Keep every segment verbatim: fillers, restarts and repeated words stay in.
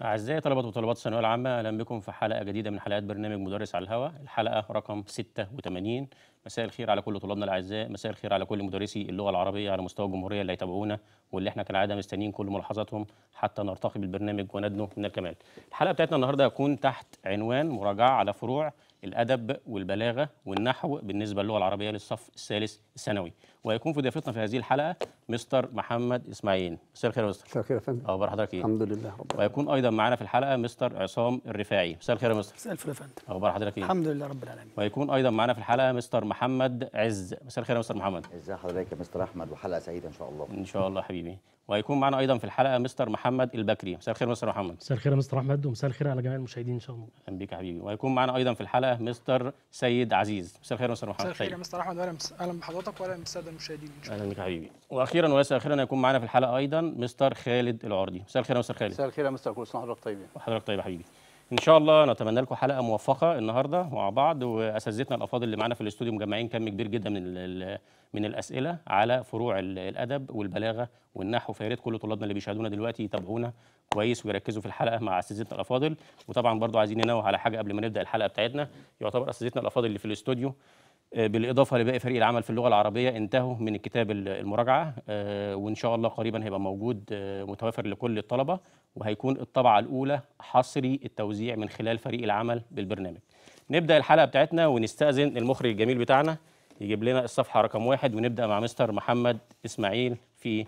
أعزائي طلبة وطالبات الثانوية العامة، أهلا بكم في حلقة جديدة من حلقات برنامج مدرس على الهواء، الحلقة رقم ستة وثمانين. مساء الخير على كل طلابنا الأعزاء، مساء الخير على كل مدرسي اللغة العربية على مستوى الجمهورية اللي هيتابعونا واللي احنا كالعادة مستنيين كل ملاحظاتهم حتى نرتقي بالبرنامج وندنو من الكمال. الحلقة بتاعتنا النهارده هتكون تحت عنوان مراجعة على فروع الأدب والبلاغة والنحو بالنسبة للغة العربية للصف الثالث الثانوي، وهيكون في ضيافتنا في هذه الحلقة مستر محمد إسماعيل. مساء الخير يا مستر. مساء الخير يا فندم. أخبار حضرتك إيه؟ الحمد لله رب العالمين. وهيكون ايضا معانا في الحلقه مستر عصام الرفاعي. مساء الخير يا مستر. مساء الفل يا فندم. اخبار حضرتك ايه؟ الحمد لله رب العالمين. وهيكون ايضا معانا في الحلقه مستر محمد عز. مساء الخير يا مستر محمد. ازي حضرتك يا مستر احمد، وحلقه سعيده ان شاء الله. ان شاء الله حبيبي. وهيكون معانا ايضا في الحلقه مستر محمد البكري. مساء الخير مستر محمد. مساء الخير يا مستر احمد، ومساء الخير على جميع المشاهدين ان شاء الله. اهلا بيك يا حبيبي. وهيكون معانا ايضا في الحلقه مستر سيد عزيز. مساء الخير مستر محمد. مساء الخير يا مستر احمد، واهلا اهلا بحضرتك واهلا بالساده المشاهدين ان شاء الله. اهلا بيك يا حبيبي. واخيرا وليس اخيرا هيكون معانا في الحلقه ايضا مستر خالد العرضي. مساء الخير يا مستر خالد. مساء الخير يا مستر، كل سنه وحضرتك طيب. وحضرتك طيب يا حبيبي. ان شاء الله نتمنى لكم حلقه موفقه النهارده مع بعض، واساتذتنا الافاضل اللي معانا في الاستوديو مجمعين كم كبير جدا من من الاسئله على فروع الادب والبلاغه والنحو، فيا ريت كل طلابنا اللي بيشاهدونا دلوقتي يتابعونا كويس ويركزوا في الحلقه مع اساتذتنا الافاضل. وطبعا برضو عايزين ننوه على حاجه قبل ما نبدا الحلقه بتاعتنا، يعتبر اساتذتنا الافاضل اللي في الاستوديو بالاضافه لباقي فريق العمل في اللغه العربيه انتهوا من الكتاب المراجعه، وان شاء الله قريبا هيبقى موجود متوفر لكل الطلبه، وهيكون الطبعه الاولى حصري التوزيع من خلال فريق العمل بالبرنامج. نبدا الحلقه بتاعتنا ونستاذن المخرج الجميل بتاعنا يجيب لنا الصفحه رقم واحد، ونبدا مع مستر محمد اسماعيل في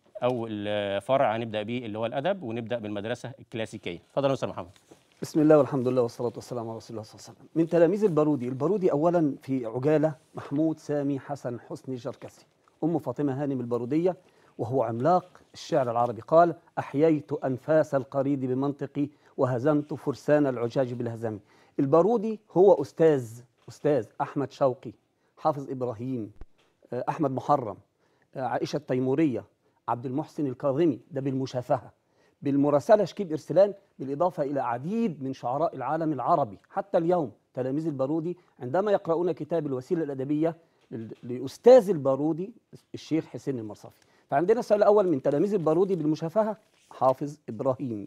اول فرع هنبدا بيه اللي هو الادب، ونبدا بالمدرسه الكلاسيكيه. اتفضل يا مستر محمد. بسم الله والحمد لله والصلاة والسلام على رسول الله صلى الله عليه وسلم. من تلاميذ البارودي، البارودي أولا في عجالة محمود سامي حسن حسني جركسي، أم فاطمة هانم البارودية، وهو عملاق الشعر العربي. قال: أحييت أنفاس القريد بمنطقي وهزمت فرسان العجاج بالهزم. البارودي هو أستاذ أستاذ أحمد شوقي، حافظ إبراهيم، أحمد محرم، عائشة التيمورية، عبد المحسن الكاظمي، ده بالمشافهة، بالمراسلة شكيب إرسلان، بالإضافة إلى عديد من شعراء العالم العربي. حتى اليوم تلاميذ البارودي عندما يقرؤون كتاب الوسيلة الأدبية لأستاذ البارودي الشيخ حسين المرصافي. فعندنا السؤال الأول من تلاميذ البارودي بالمشافهة حافظ إبراهيم: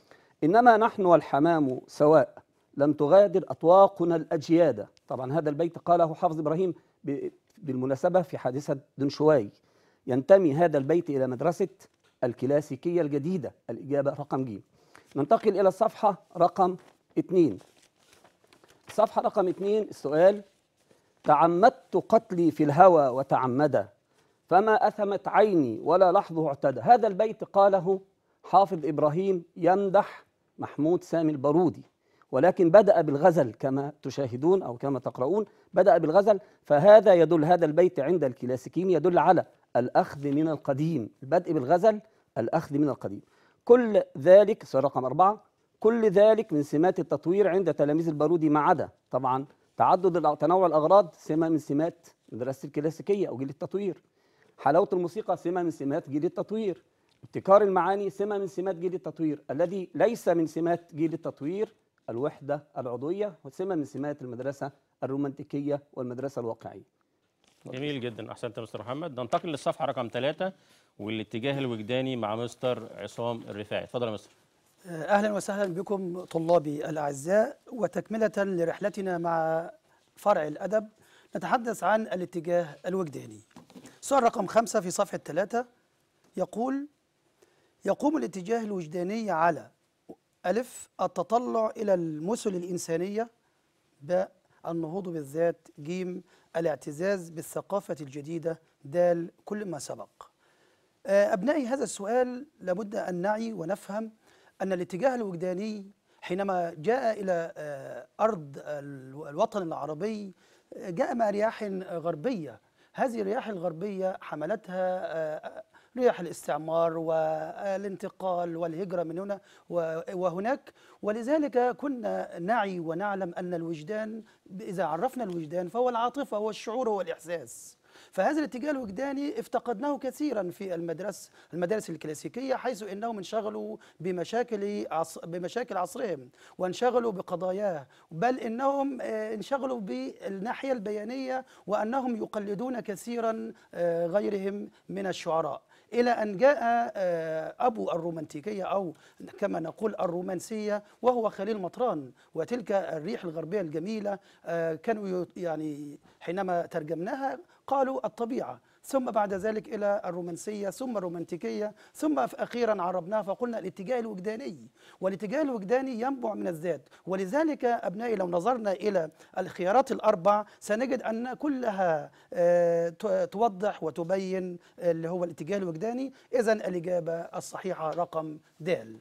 إنما نحن والحمام سواء لم تغادر أطواقنا الأجياد. طبعا هذا البيت قاله حافظ إبراهيم بالمناسبة في حادثة دنشواي. ينتمي هذا البيت إلى مدرسة الكلاسيكية الجديدة. الإجابة رقم ج. ننتقل إلى الصفحة رقم اثنين. الصفحة رقم اثنين، السؤال: تعمدت قتلي في الهوى وتعمدا فما أثمت عيني ولا لحظه اعتدى. هذا البيت قاله حافظ إبراهيم يمدح محمود سامي البارودي، ولكن بدأ بالغزل كما تشاهدون أو كما تقرؤون، بدأ بالغزل. فهذا يدل، هذا البيت عند الكلاسيكيين يدل على الأخذ من القديم، البدء بالغزل، الأخذ من القديم. كل ذلك، سؤال رقم أربعة، كل ذلك من سمات التطوير عند تلاميذ البارودي، ما عدا طبعا تعدد تنوع الأغراض سمة من سمات مدرسة الكلاسيكية أو جيل التطوير، حلاوة الموسيقى سمة من سمات جيل التطوير، ابتكار المعاني سمة من سمات جيل التطوير. الذي ليس من سمات جيل التطوير الوحدة العضوية، وسمة من سمات المدرسة الرومانتيكية والمدرسة الواقعية. جميل جدا، احسنت يا مستر محمد. ننتقل للصفحه رقم ثلاثة والاتجاه الوجداني مع مستر عصام الرفاعي. اتفضل يا مستر. اهلا وسهلا بكم طلابي الاعزاء، وتكمله لرحلتنا مع فرع الادب نتحدث عن الاتجاه الوجداني. سؤال رقم خمسة في صفحه ثلاثة يقول: يقوم الاتجاه الوجداني على ألف التطلع إلى المثل الإنسانية، ب النهوض بالذات، ج الاعتزاز بالثقافة الجديدة، د كل ما سبق. أبنائي، هذا السؤال لابد أن نعي ونفهم أن الاتجاه الوجداني حينما جاء إلى أرض الوطن العربي جاء مع رياح غربية. هذه الرياح الغربية حملتها رياح الاستعمار والانتقال والهجرة من هنا وهناك، ولذلك كنا نعي ونعلم أن الوجدان، إذا عرفنا الوجدان فهو العاطفة والشعور والإحساس. فهذا الاتجاه الوجداني افتقدناه كثيرا في المدرسة المدارس الكلاسيكية، حيث انهم انشغلوا بمشاكل عص بمشاكل عصرهم وانشغلوا بقضاياه، بل انهم انشغلوا بالناحية البيانية، وانهم يقلدون كثيرا غيرهم من الشعراء. إلى أن جاء آه، أبو الرومانتيكية أو كما نقول الرومانسية وهو خليل مطران، وتلك الريح الغربية الجميلة آه، كانوا يعني حينما ترجمناها قالوا الطبيعة، ثم بعد ذلك إلى الرومانسية ثم الرومانتيكية، ثم أخيرا عربناها فقلنا الاتجاه الوجداني، والاتجاه الوجداني ينبع من الذات. ولذلك أبنائي لو نظرنا إلى الخيارات الأربع سنجد أن كلها آه، توضح وتبين اللي هو الاتجاه الوجداني. إذن الإجابة الصحيحة رقم د.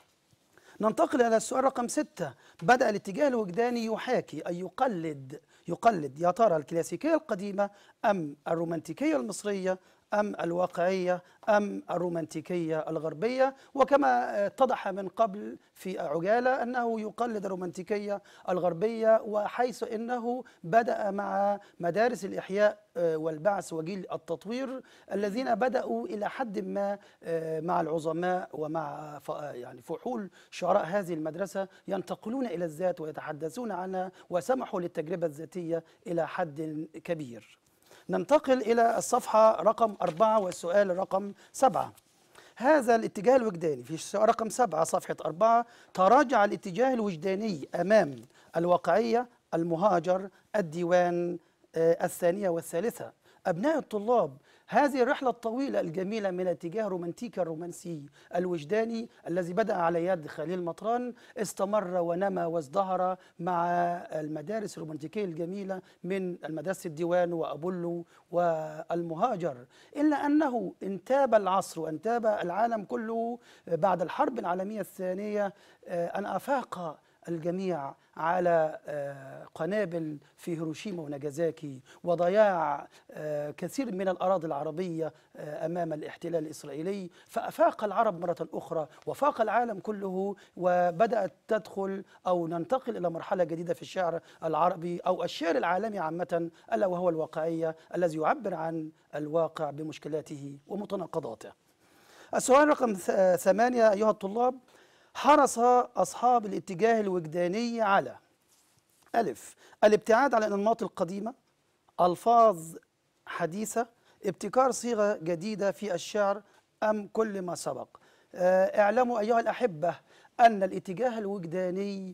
ننتقل إلى السؤال رقم ستة. بدأ الاتجاه الوجداني يحاكي أي يقلد يقلد يا ترى الكلاسيكية القديمة أم الرومانتيكية المصرية أم الواقعية أم الرومانتيكية الغربية؟ وكما اتضح من قبل في عجالة أنه يقلد الرومانتيكية الغربية، وحيث أنه بدأ مع مدارس الإحياء والبعث وجيل التطوير الذين بدأوا إلى حد ما مع العظماء ومع يعني فحول شعراء هذه المدرسة ينتقلون إلى الذات ويتحدثون عنها وسمحوا للتجربة الذاتية إلى حد كبير. ننتقل إلى الصفحة رقم أربعة والسؤال رقم سبعة. هذا الاتجاه الوجداني في السؤال رقم سبعة صفحة أربعة: تراجع الاتجاه الوجداني أمام الواقعية، المهاجر، الديوان آه الثانية والثالثة. أبناء الطلاب، هذه الرحلة الطويلة الجميلة من الاتجاه الرومانتيكي الرومانسي الوجداني الذي بدأ على يد خليل مطران استمر ونمى وازدهر مع المدارس الرومانتيكية الجميلة من المدرسة الديوان وأبولو والمهاجر، إلا أنه انتاب العصر وانتاب العالم كله بعد الحرب العالمية الثانية أن أفاق الجميع على قنابل في هيروشيما وناجازاكي وضياع كثير من الأراضي العربية أمام الاحتلال الإسرائيلي، فأفاق العرب مرة أخرى وفاق العالم كله، وبدأت تدخل أو ننتقل إلى مرحلة جديدة في الشعر العربي أو الشعر العالمي عامة، ألا وهو الواقعية الذي يعبر عن الواقع بمشكلاته ومتناقضاته. السؤال رقم ثمانية أيها الطلاب: حرص أصحاب الاتجاه الوجداني على ألف الابتعاد عن الأنماط القديمة، ألفاظ حديثة، ابتكار صيغة جديدة في الشعر، أم كل ما سبق؟ اعلموا أيها الأحبة أن الاتجاه الوجداني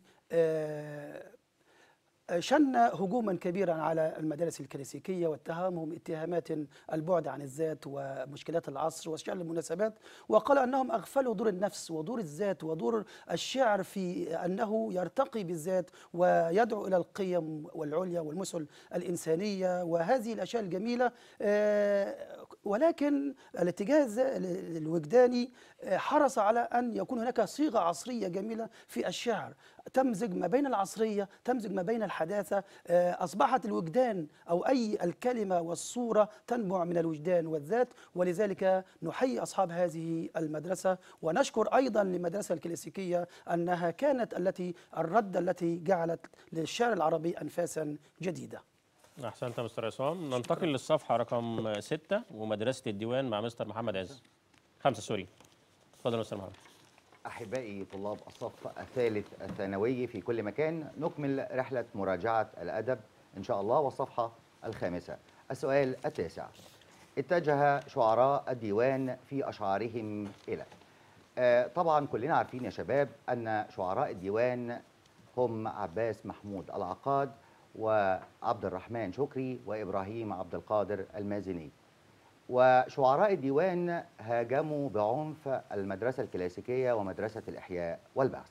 شن هجوما كبيرا على المدارس الكلاسيكية واتهمهم اتهامات البعد عن الذات ومشكلات العصر وشعر المناسبات، وقال أنهم أغفلوا دور النفس ودور الذات ودور الشعر في أنه يرتقي بالذات ويدعو إلى القيم والعليا والمثل الإنسانية وهذه الأشياء الجميلة. ولكن الاتجاه الوجداني حرص على أن يكون هناك صيغة عصرية جميلة في الشعر تمزج ما بين العصرية، تمزج ما بين الحداثة. أصبحت الوجدان أو أي الكلمة والصورة تنبع من الوجدان والذات، ولذلك نحيي أصحاب هذه المدرسة ونشكر أيضا للمدرسة الكلاسيكية أنها كانت التي الردة التي جعلت للشعر العربي أنفاسا جديدة. أحسنت يا مستر عصام. ننتقل للصفحة رقم ستة ومدرسة الديوان مع مستر محمد عز. خمسة سوري. اتفضل يا مستر محمد. أحبائي طلاب الصف الثالث الثانوي في كل مكان، نكمل رحلة مراجعة الأدب إن شاء الله والصفحة الخامسة. السؤال التاسع: اتجه شعراء الديوان في أشعارهم إلى. آه طبعا كلنا عارفين يا شباب أن شعراء الديوان هم عباس محمود العقاد وعبد الرحمن شكري وإبراهيم عبد القادر المازني. وشعراء الديوان هاجموا بعنف المدرسة الكلاسيكية ومدرسة الإحياء والبعث.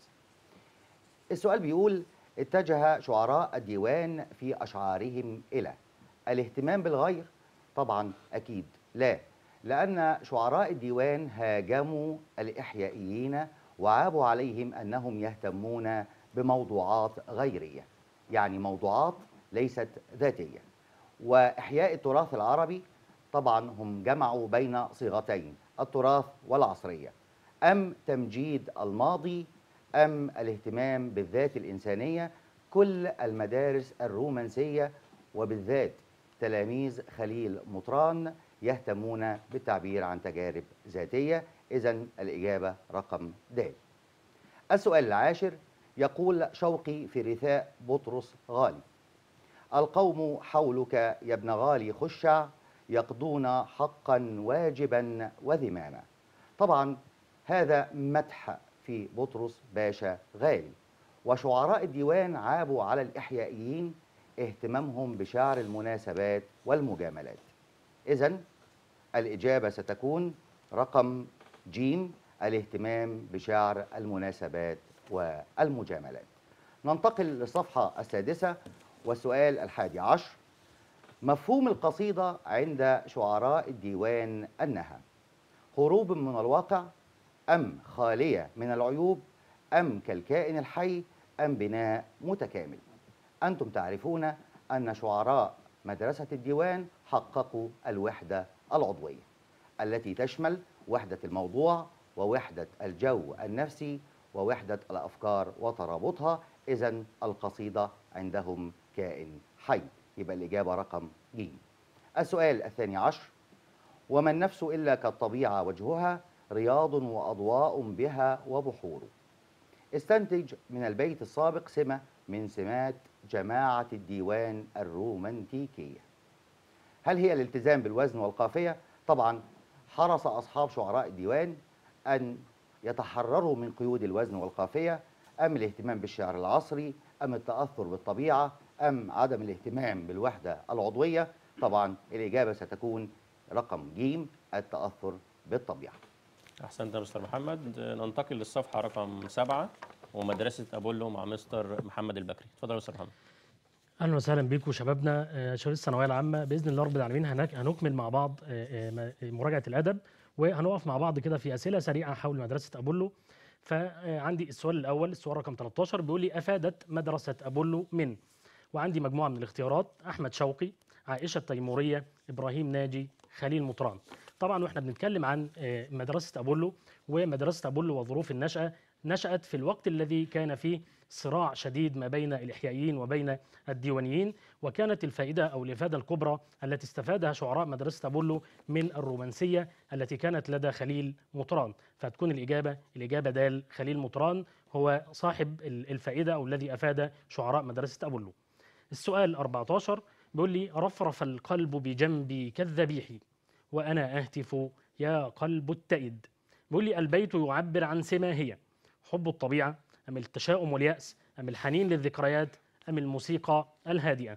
السؤال بيقول: اتجه شعراء الديوان في أشعارهم إلى الاهتمام بالغير؟ طبعا أكيد لا، لأن شعراء الديوان هاجموا الإحيائيين وعابوا عليهم أنهم يهتمون بموضوعات غيرية، يعني موضوعات ليست ذاتية. وإحياء التراث العربي طبعا هم جمعوا بين صيغتين، التراث والعصرية، أم تمجيد الماضي أم الاهتمام بالذات الإنسانية. كل المدارس الرومانسية وبالذات تلاميذ خليل مطران يهتمون بالتعبير عن تجارب ذاتية. إذن الإجابة رقم د. السؤال العاشر يقول شوقي في رثاء بطرس غالي: القوم حولك يا ابن غالي خشع، يقضون حقا واجبا وذماما. طبعا هذا مدح في بطرس باشا غالي. وشعراء الديوان عابوا على الإحيائيين اهتمامهم بشعر المناسبات والمجاملات. إذن الإجابة ستكون رقم جيم، الاهتمام بشعر المناسبات والمجاملات. ننتقل للصفحة السادسة والسؤال الحادي عشر. مفهوم القصيدة عند شعراء الديوان أنها هروب من الواقع، أم خالية من العيوب، أم كالكائن الحي، أم بناء متكامل؟ أنتم تعرفون أن شعراء مدرسة الديوان حققوا الوحدة العضوية التي تشمل وحدة الموضوع ووحدة الجو النفسي ووحدة الأفكار وترابطها. إذن القصيدة عندهم كائن حي، يبقى الإجابة رقم ج. السؤال الثاني عشر. وما النفس إلا كالطبيعة وجهها رياض وأضواء بها وبحور. استنتج من البيت السابق سمة من سمات جماعة الديوان الرومانتيكية. هل هي الالتزام بالوزن والقافية؟ طبعا حرص أصحاب شعراء الديوان أن يتحرروا من قيود الوزن والقافية، أم الاهتمام بالشعر العصري، أم التأثر بالطبيعة، أم عدم الاهتمام بالوحدة العضوية؟ طبعا الإجابة ستكون رقم ج، التأثر بالطبيعة. أحسنت يا مستر محمد. ننتقل للصفحة رقم سبعة ومدرسة أبولو مع مستر محمد البكري. اتفضل يا مستر محمد. اهلا وسهلا بيكم شبابنا آه، شباب الثانويه العامه. باذن الله رب العالمين هنك- هنكمل مع بعض آه، آه، مراجعه الادب، وهنقف مع بعض كده في اسئله سريعه حول مدرسه ابولو. فعندي السؤال الاول، السؤال رقم ثلاثة عشر، بيقول لي افادت مدرسه ابولو من، وعندي مجموعه من الاختيارات: احمد شوقي، عائشه التيموريه، ابراهيم ناجي، خليل مطران. طبعا واحنا بنتكلم عن آه، مدرسه ابولو، ومدرسه ابولو وظروف النشاه، نشأت في الوقت الذي كان فيه صراع شديد ما بين الإحيائيين وبين الديوانيين، وكانت الفائدة أو الإفادة الكبرى التي استفادها شعراء مدرسة أبولو من الرومانسية التي كانت لدى خليل مطران. فتكون الإجابة الإجابة دال، خليل مطران هو صاحب الفائدة أو الذي أفاد شعراء مدرسة أبولو. السؤال أربعة عشر بيقول لي: رفرف القلب بجنبي كالذبيح وأنا أهتف يا قلب التئد. بيقول لي: البيت يعبر عن سما هي حب الطبيعة، أم التشاؤم واليأس، أم الحنين للذكريات، أم الموسيقى الهادئة.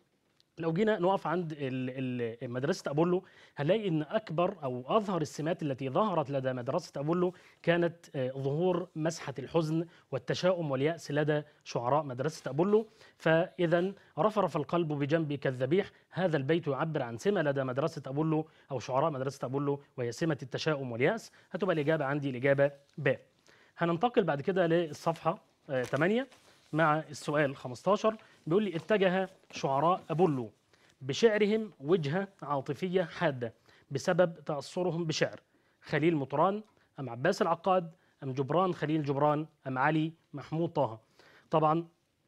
لو جينا نقف عند ال- ال- مدرسة أبولو هنلاقي إن أكبر أو أظهر السمات التي ظهرت لدى مدرسة أبولو كانت آه، ظهور مسحة الحزن والتشاؤم واليأس لدى شعراء مدرسة أبولو. فإذا رفرف القلب بجنبي كالذبيح، هذا البيت يعبر عن سمة لدى مدرسة أبولو أو شعراء مدرسة أبولو، وهي سمة التشاؤم واليأس. هتبقى الإجابة عندي الإجابة ب. هننتقل بعد كده للصفحة آه، ثمانية مع السؤال خمسة عشر. بيقول لي: اتجه شعراء أبولو بشعرهم وجهة عاطفية حادة بسبب تأثرهم بشعر خليل مطران، أم عباس العقاد، أم جبران خليل جبران، أم علي محمود طه. طبعا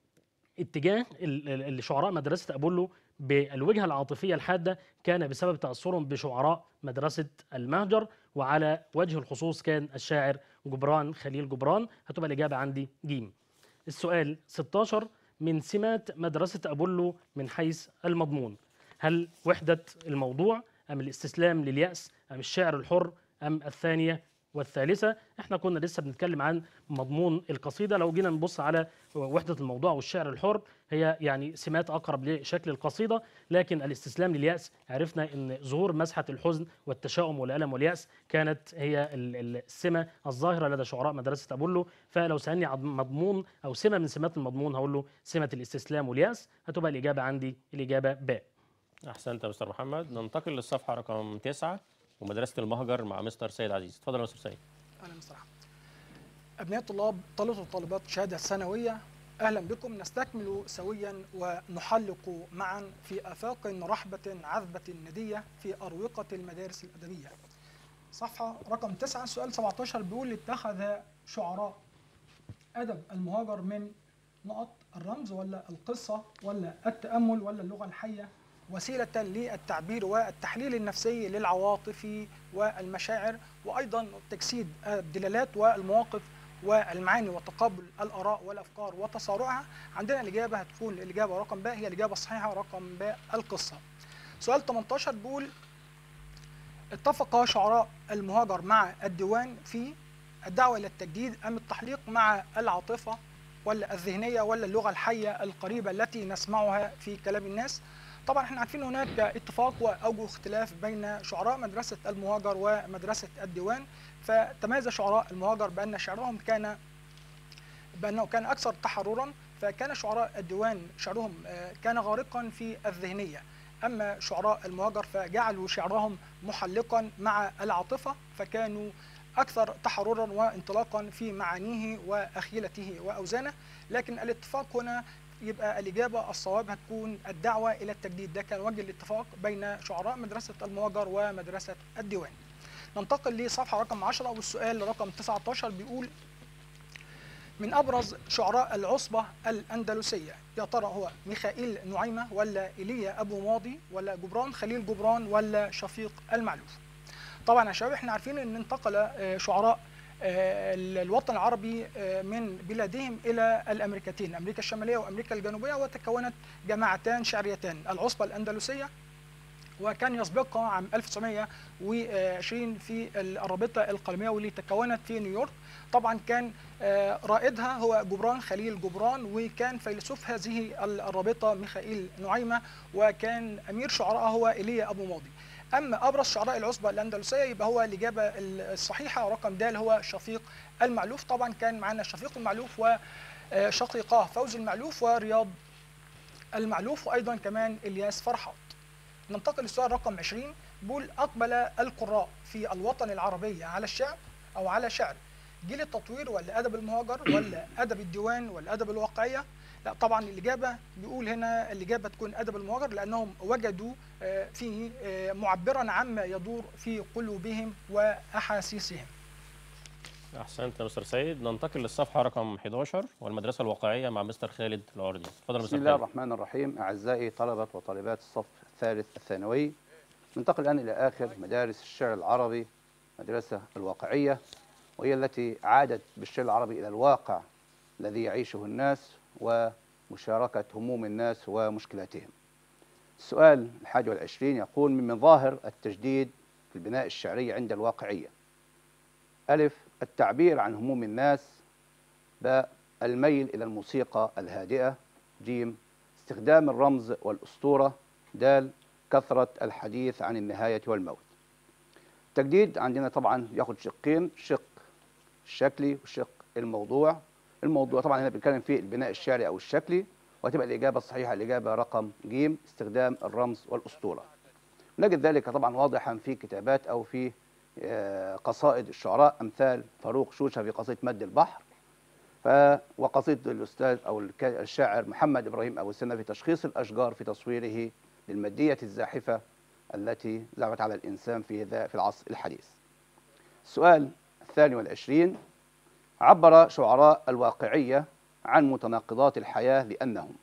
اتجاه ال- ال- الشعراء مدرسة أبولو بالوجهة العاطفية الحادة كان بسبب تأثرهم بشعراء مدرسة المهجر، وعلى وجه الخصوص كان الشاعر جبران خليل جبران. هتبقى الإجابة عندي ج. السؤال ستة عشر: من سمات مدرسة أبولو من حيث المضمون، هل وحدة الموضوع، أم الاستسلام لليأس، أم الشعر الحر، أم الثانية والثالثة؟ احنا كنا لسه بنتكلم عن مضمون القصيدة. لو جينا نبص على وحدة الموضوع والشعر الحر، هي يعني سمات أقرب لشكل القصيدة، لكن الاستسلام لليأس عرفنا أن ظهور مسحة الحزن والتشاؤم والألم واليأس كانت هي ال- ال- السمة الظاهرة لدى شعراء مدرسة أبولو. فلو سألني عن مضمون أو سمة من سمات المضمون هقول له سمة الاستسلام واليأس. هتبقى الإجابة عندي الإجابة ب. أحسنت يا مستر محمد. ننتقل للصفحة رقم تسعة ومدرسة المهجر مع مستر سيد عزيز. اتفضل يا مستر سيد. اهلا مستر احمد. ابناء الطلاب، طلبه وطالبات الشهاده الثانويه، اهلا بكم. نستكمل سويا ونحلق معا في افاق رحبه عذبه نديه في اروقه المدارس الادبيه. صفحه رقم تسعة، سؤال سبعة عشر بيقول: اتخذ شعراء ادب المهاجر من نقط الرمز ولا القصه ولا التامل ولا اللغه الحيه وسيله للتعبير والتحليل النفسي للعواطف والمشاعر، وايضا تجسيد الدلالات والمواقف والمعاني وتقابل الاراء والافكار وتصارعها. عندنا الاجابه هتكون الاجابه رقم ب، هي الاجابه الصحيحه رقم ب، القصه. سؤال تمنتاشر بيقول اتفق شعراء المهاجر مع الديوان في الدعوة إلى التجديد أم التحليق مع العاطفة ولا الذهنية ولا اللغة الحية القريبة التي نسمعها في كلام الناس؟ طبعا احنا عارفين هناك اتفاق واوجه اختلاف بين شعراء مدرسه المهاجر ومدرسه الديوان، فتميز شعراء المهاجر بان شعرهم كان بانه كان اكثر تحررا، فكان شعراء الديوان شعرهم كان غارقا في الذهنيه، اما شعراء المهاجر فجعلوا شعرهم محلقا مع العاطفه، فكانوا اكثر تحررا وانطلاقا في معانيه واخيلته واوزانه. لكن الاتفاق هنا يبقى الإجابة الصواب هتكون الدعوة إلى التجديد، ده كان وجه الاتفاق بين شعراء مدرسة المهاجر ومدرسة الديوان. ننتقل لصفحة رقم عشرة والسؤال رقم تسعة عشر بيقول من أبرز شعراء العصبة الأندلسية، يا ترى هو ميخائيل نعيمة ولا إيليا أبو ماضي ولا جبران خليل جبران ولا شفيق المعلوف؟ طبعا يا شباب احنا عارفين ان انتقل شعراء الوطن العربي من بلادهم إلى الأمريكتين، أمريكا الشمالية وأمريكا الجنوبية، وتكونت جماعتان شعريتان، العصبة الأندلسية وكان يسبقها عام ألف وتسعمائة وعشرين في الرابطة القلمية واللي تكونت في نيويورك. طبعا كان رائدها هو جبران خليل جبران، وكان فيلسوف هذه الرابطة ميخائيل نعيمة، وكان أمير شعراءها هو إيليا أبو ماضي. أما أبرز شعراء العصبة الأندلسية يبقى هو الإجابة الصحيحة رقم د هو شفيق المعلوف. طبعا كان معنا شفيق المعلوف وشقيقاه فوزي المعلوف ورياض المعلوف، وأيضا كمان إلياس فرحات. ننتقل للسؤال رقم عشرين بيقول أقبل القراء في الوطن العربي على الشعر أو على شعر جيل التطوير ولا أدب المهاجر ولا أدب الديوان ولا أدب الواقعية؟ لا طبعا الإجابة بيقول هنا الإجابة تكون أدب المهاجر، لأنهم وجدوا فيه معبرا عما يدور في قلوبهم وأحاسيسهم. احسنت يا مستر سيد. ننتقل للصفحه رقم إحدى عشر والمدرسه الواقعيه مع مستر خالد العوردي. اتفضل يا مستر بسم خالد. الله الرحمن الرحيم. اعزائي طلبه وطالبات الصف الثالث الثانوي، ننتقل الان الى اخر مدارس الشعر العربي، مدرسه الواقعيه، وهي التي عادت بالشعر العربي الى الواقع الذي يعيشه الناس ومشاركه هموم الناس ومشكلاتهم. السؤال الحادي والعشرين يقول من مظاهر التجديد في البناء الشعري عند الواقعيه: ألف التعبير عن هموم الناس، باء الميل إلى الموسيقى الهادئة، جيم استخدام الرمز والأسطورة، دال كثرة الحديث عن النهاية والموت. التجديد عندنا طبعا ياخد شقين، شق الشكلي وشق الموضوع. الموضوع طبعا هنا بنتكلم فيه البناء الشعري أو الشكلي، وتبقى الإجابة الصحيحة الإجابة رقم جيم استخدام الرمز والأسطورة. نجد ذلك طبعا واضحا في كتابات أو في قصائد الشعراء أمثال فاروق شوشة في قصيدة مد البحر، ف وقصيدة الأستاذ أو الشاعر محمد إبراهيم أبو السنة في تشخيص الأشجار في تصويره للمادية الزاحفة التي زعمت على الإنسان في في العصر الحديث. السؤال الثاني والعشرين: عبر شعراء الواقعية عن متناقضات الحياة لأنهم: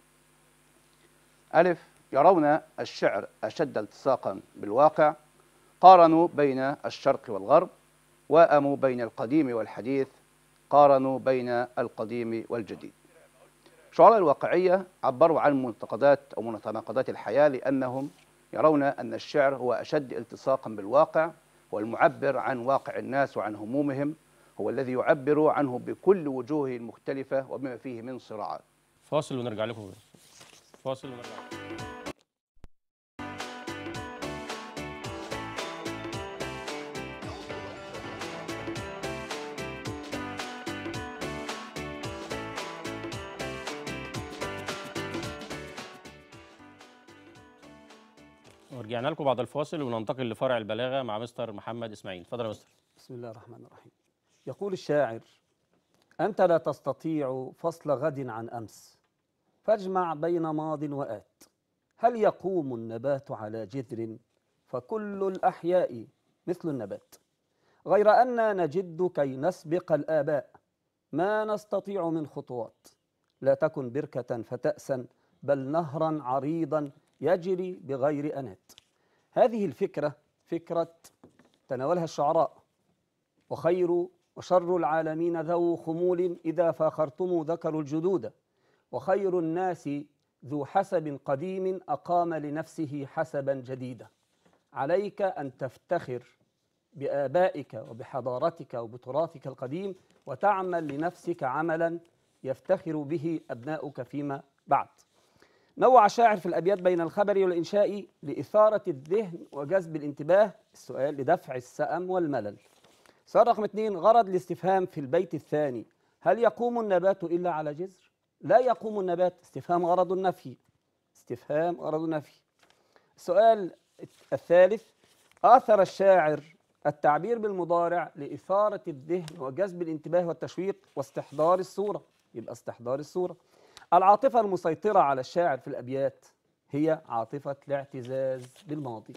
ألف يرون الشعر أشد التصاقا بالواقع، قارنوا بين الشرق والغرب، وأموا بين القديم والحديث، قارنوا بين القديم والجديد. شعراء الواقعية عبروا عن منتقدات أو متناقضات الحياة لأنهم يرون أن الشعر هو أشد التصاقا بالواقع، والمعبر عن واقع الناس وعن همومهم، هو الذي يعبر عنه بكل وجوهه المختلفة وبما فيه من صراعات. فاصل ونرجع لكم. فاصل ونرجع لكم. ورجعنا لكم بعد الفاصل وننتقل لفرع البلاغه مع مستر محمد اسماعيل. اتفضل يا مستر. بسم الله الرحمن الرحيم. يقول الشاعر: أنت لا تستطيع فصل غد عن أمس، فاجمع بين ماض وآت. هل يقوم النبات على جذر؟ فكل الأحياء مثل النبات، غير أننا نجد كي نسبق الآباء ما نستطيع من خطوات. لا تكن بركة فتأسا، بل نهرا عريضا يجري بغير أنات. هذه الفكرة فكرة تناولها الشعراء: وخير وشر العالمين ذو خمول، إذا فاخرتم ذكروا الجدود، وخير الناس ذو حسب قديم أقام لنفسه حسبا جديدا. عليك أن تفتخر بآبائك وبحضارتك وبتراثك القديم، وتعمل لنفسك عملا يفتخر به أبناؤك فيما بعد. نوع الشاعر في الأبيات بين الخبر والإنشاء لإثارة الذهن وجذب الانتباه. السؤال لدفع السأم والملل. سؤال رقم اثنين، غرض الاستفهام في البيت الثاني: هل يقوم النبات إلا على جذر؟ لا يقوم النبات. استفهام غرض النفي. استفهام غرض النفي. السؤال الثالث، آثر الشاعر التعبير بالمضارع لإثارة الذهن وجذب الانتباه والتشويق واستحضار الصورة. يبقى استحضار الصورة. العاطفة المسيطرة على الشاعر في الأبيات هي عاطفة الاعتزاز بالماضي.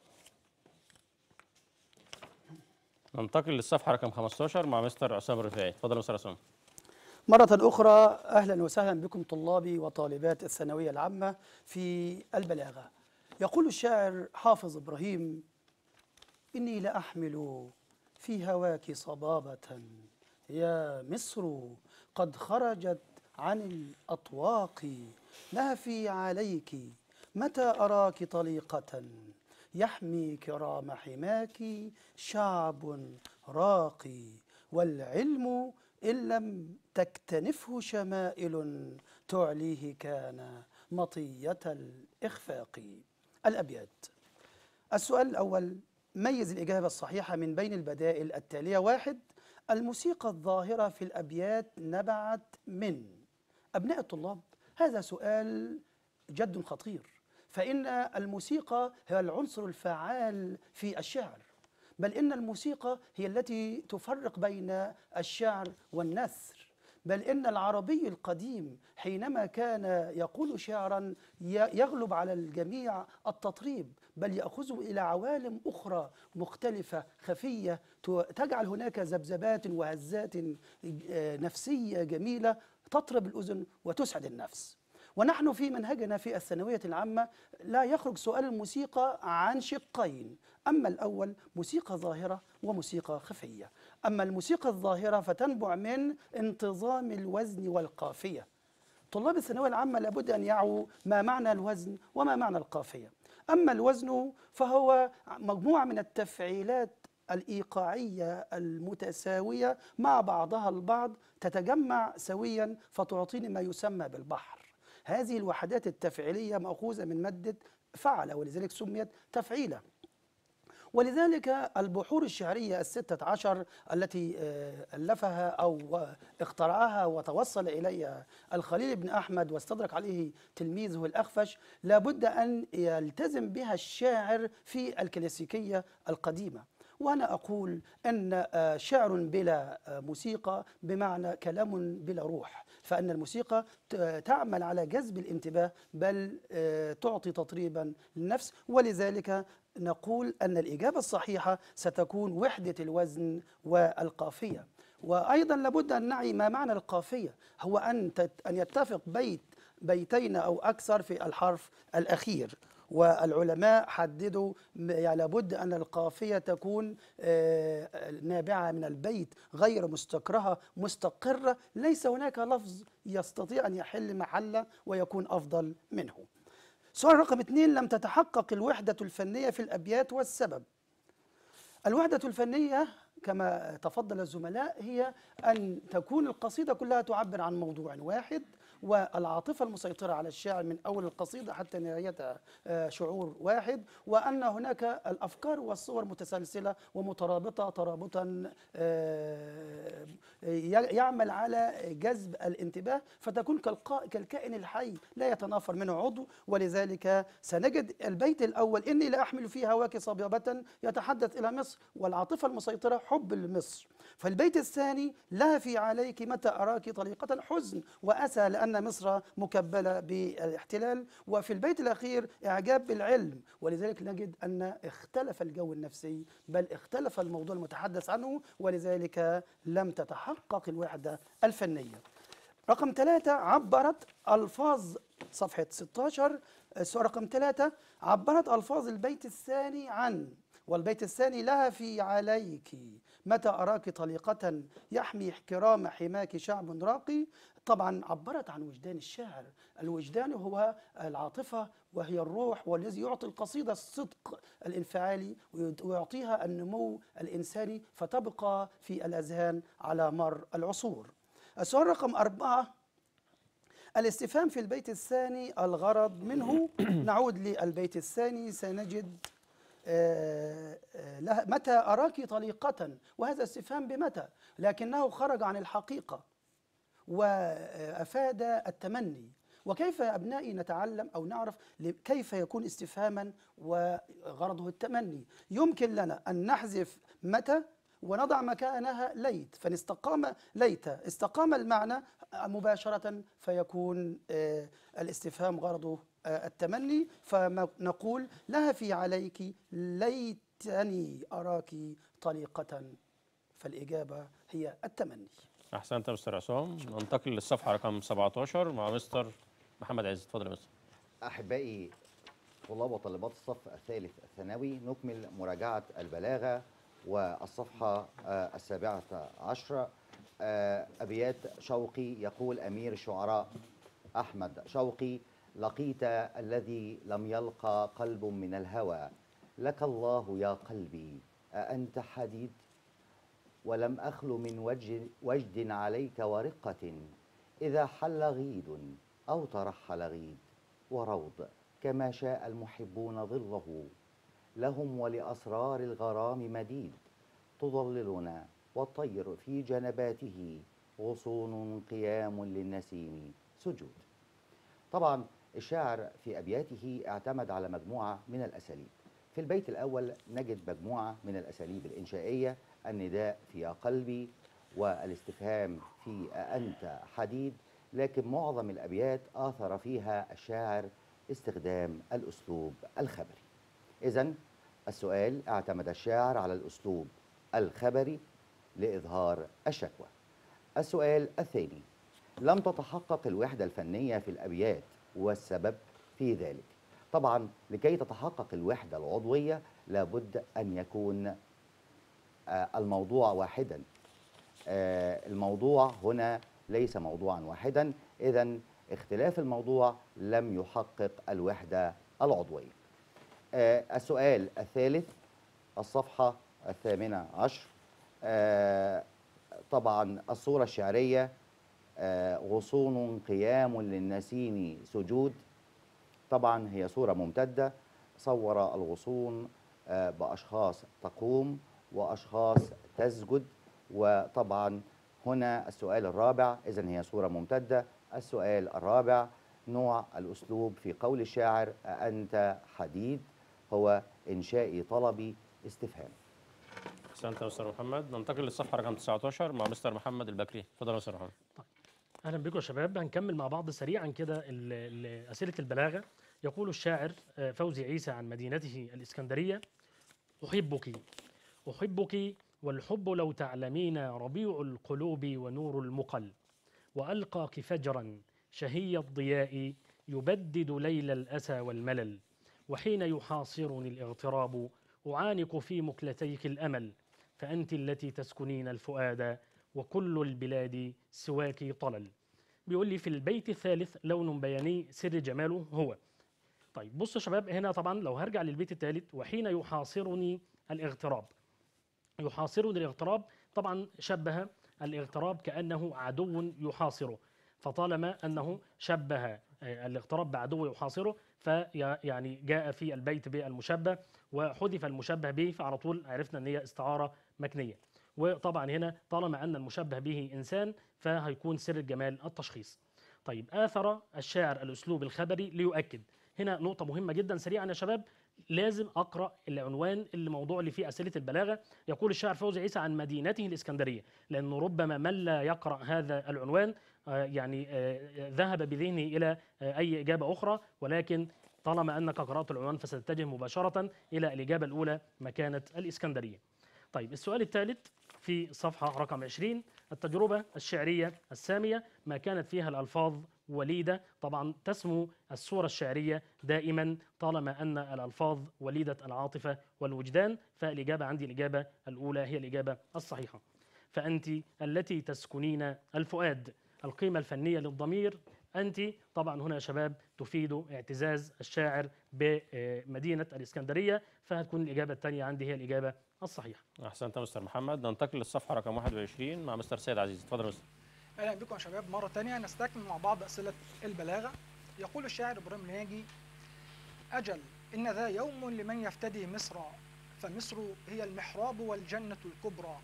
ننتقل للصفحة رقم خمستاشر مع مستر عصام الرفاعي. اتفضل يا مستر عصام. مرة أخرى أهلا وسهلا بكم طلابي وطالبات الثانوية العامة في البلاغة. يقول الشاعر حافظ إبراهيم: إني لأحمل في هواك صبابة يا مصر، قد خرجت عن الأطواق، نهفي عليك متى أراك طليقة، يحمي كرام حماك شعب راقي، والعلم إن لم تكتنفه شمائل تعليه كان مطية الإخفاق. الأبيات. السؤال الأول، ميز الإجابة الصحيحة من بين البدائل التالية. واحد، الموسيقى الظاهرة في الأبيات نبعت من. أبناء الطلاب، هذا سؤال جد خطير، فإن الموسيقى هي العنصر الفعال في الشعر، بل إن الموسيقى هي التي تفرق بين الشعر والنثر، بل إن العربي القديم حينما كان يقول شعرا يغلب على الجميع التطريب، بل يأخذه إلى عوالم أخرى مختلفة خفية تجعل هناك ذبذبات وهزات نفسية جميلة تطرب الأذن وتسعد النفس. ونحن في منهجنا في الثانوية العامة لا يخرج سؤال الموسيقى عن شقين: أما الأول موسيقى ظاهرة وموسيقى خفية. أما الموسيقى الظاهرة فتنبع من انتظام الوزن والقافية. طلاب الثانوية العامة لابد أن يعوا ما معنى الوزن وما معنى القافية. أما الوزن فهو مجموعة من التفعيلات الإيقاعية المتساوية مع بعضها البعض تتجمع سويا فتعطيني ما يسمى بالبحر. هذه الوحدات التفعيلية مأخوذة من مادة فعل، ولذلك سميت تفعيلة. ولذلك البحور الشعرية الستة عشر التي ألفها أو اخترعها وتوصل إليها الخليل بن أحمد واستدرك عليه تلميذه الأخفش، لابد أن يلتزم بها الشاعر في الكلاسيكية القديمة. وأنا أقول أن شعر بلا موسيقى بمعنى كلام بلا روح، فأن الموسيقى تعمل على جذب الانتباه بل تعطي تطريبا للنفس. ولذلك نقول أن الإجابة الصحيحة ستكون وحدة الوزن والقافية. وأيضا لابد أن نعي ما معنى القافية، هو أن أن يتفق بيت بيتين أو أكثر في الحرف الأخير. والعلماء حددوا يعني لابد أن القافية تكون نابعة من البيت غير مستكرهة مستقرة، ليس هناك لفظ يستطيع أن يحل محله ويكون أفضل منه. سؤال رقم اثنين، لم تتحقق الوحدة الفنية في الأبيات والسبب. الوحدة الفنية كما تفضل الزملاء هي أن تكون القصيدة كلها تعبر عن موضوع واحد، والعاطفة المسيطرة على الشاعر من أول القصيدة حتى نهايتها شعور واحد، وأن هناك الأفكار والصور متسلسلة ومترابطة ترابطا يعمل على جذب الانتباه، فتكون كالكائن الحي لا يتنافر منه عضو. ولذلك سنجد البيت الأول: إني لأحمل في هواك صبابة، يتحدث إلى مصر والعاطفة المسيطرة حب لمصر. فالبيت الثاني: لهفي عليك متى أراك طليقة، حزن وأسى لأن مصر مكبلة بالاحتلال. وفي البيت الأخير إعجاب بالعلم. ولذلك نجد أن اختلف الجو النفسي بل اختلف الموضوع المتحدث عنه، ولذلك لم تتحقق الوحدة الفنية. رقم ثلاثة، عبرت ألفاظ صفحة ستة عشر. السؤال رقم ثلاثة، عبرت ألفاظ البيت الثاني عن، والبيت الثاني: لهفي عليك متى أراك طليقة يحمي كرام حماك شعب راقي. طبعا عبرت عن وجدان الشاعر. الوجدان هو العاطفة وهي الروح، والذي يعطي القصيدة الصدق الانفعالي ويعطيها النمو الإنساني فتبقى في الأذهان على مر العصور. السؤال رقم أربعة: الاستفهام في البيت الثاني الغرض منه. نعود للبيت الثاني سنجد آه آه متى أراك طليقة، وهذا استفهام بمتى، لكنه خرج عن الحقيقة وأفاد التمني. وكيف يا أبنائي نتعلم أو نعرف كيف يكون استفهاما وغرضه التمني؟ يمكن لنا أن نحذف متى ونضع مكانها ليت، فنستقام ليت، استقام المعنى مباشرة فيكون آه الاستفهام غرضه آه التمني، فنقول: لهفي عليك ليتني أراك طليقة. فالإجابة هي التمني. احسنت يا مستر عصام. ننتقل للصفحه رقم سبعتاشر مع مستر محمد عز. اتفضل يا مستر. أحبائي طلاب وطالبات الصف الثالث الثانوي، نكمل مراجعة البلاغة والصفحة آه السابعة عشرة. آه أبيات شوقي. يقول أمير الشعراء أحمد شوقي: لقيت الذي لم يلقى قلب من الهوى، لك الله يا قلبي أأنت حديد، ولم أخل من وجه وجد عليك ورقة، إذا حل غيد أو ترحل غيد، وروض كما شاء المحبون ظله، لهم ولأسرار الغرام مديد، تظللنا والطير في جنباته، غصون قيام للنسيم سجود. طبعا الشاعر في أبياته اعتمد على مجموعة من الأساليب. في البيت الأول نجد مجموعة من الأساليب الإنشائية: النداء في يا قلبي، والاستفهام في أأنت حديد. لكن معظم الأبيات آثر فيها الشاعر استخدام الأسلوب الخبري. إذن السؤال: اعتمد الشاعر على الأسلوب الخبري لإظهار الشكوى. السؤال الثاني: لم تتحقق الوحدة الفنية في الأبيات، والسبب في ذلك. طبعا لكي تتحقق الوحدة العضوية لابد أن يكون آه الموضوع واحدا. آه الموضوع هنا ليس موضوعا واحدا، إذن اختلاف الموضوع لم يحقق الوحدة العضوية. آه السؤال الثالث، الصفحة الثامنة عشر. آه طبعا الصورة الشعرية: آه غصون قيام للنسيم سجود. طبعا هي صورة ممتدة، صور الغصون آه بأشخاص تقوم وأشخاص تسجد. وطبعا هنا السؤال الرابع، إذن هي صورة ممتدة. السؤال الرابع: نوع الأسلوب في قول الشاعر أأنت حديد، هو إنشائي طلبي استفهام. احسنت يا مستر محمد. ننتقل للصفحه رقم تسعتاشر مع مستر محمد البكري. اتفضل يا مستر محمد. طيب اهلا بكم يا شباب. هنكمل مع بعض سريعا كده اسئله البلاغه. يقول الشاعر فوزي عيسى عن مدينته الاسكندريه: احبك احبك والحب لو تعلمين ربيع القلوب ونور المقل، والقاك فجرا شهي الضياء يبدد ليل الاسى والملل، وحين يحاصرني الاغتراب أعانق في مكلتيك الأمل، فأنت التي تسكنين الفؤاد وكل البلاد سواك طلل. بيقول لي في البيت الثالث لون بياني سر جماله هو. طيب بصوا يا شباب، هنا طبعا لو هرجع للبيت الثالث: وحين يحاصرني الاغتراب. يحاصرني الاغتراب، طبعا شبه الاغتراب كأنه عدو يحاصره، فطالما أنه شبه الاغتراب بعدو يحاصره فيعني جاء في البيت بالمشبه وحذف المشبه به، فعلى طول عرفنا ان هي استعاره مكنيه. وطبعا هنا طالما ان المشبه به انسان فهيكون سر الجمال التشخيص. طيب آثر الشاعر الاسلوب الخبري ليؤكد. هنا نقطه مهمه جدا سريعا يا شباب، لازم اقرا العنوان اللي موضوع اللي فيه اسئله البلاغه. يقول الشاعر فوزي عيسى عن مدينته الاسكندريه، لانه ربما من لا يقرا هذا العنوان آه يعني آه ذهب بذهنه الى آه اي اجابه اخرى، ولكن طالما انك قرات العنوان فستتجه مباشره الى الاجابه الاولى مكانه الاسكندريه. طيب السؤال الثالث في صفحة رقم عشرين. التجربة الشعرية السامية ما كانت فيها الألفاظ وليدة. طبعا تسمو الصورة الشعرية دائما طالما أن الألفاظ وليدة العاطفة والوجدان. فالإجابة عندي الإجابة الأولى هي الإجابة الصحيحة. فأنت التي تسكنين الفؤاد. القيمة الفنية للضمير. أنت طبعا هنا يا شباب تفيد اعتزاز الشاعر بمدينة الإسكندرية، فهتكون الإجابة الثانية عندي هي الإجابة الصحيحة. احسنت يا مستر محمد. ننتقل للصفحه رقم واحد وعشرين مع مستر سيد عزيز. اتفضل يا مستر. اهلا بكم يا شباب مره ثانيه، نستكمل مع بعض اسئله البلاغه. يقول الشاعر ابراهيم ناجي: اجل ان ذا يوم لمن يفتدي مصر، فمصر هي المحراب والجنه الكبرى.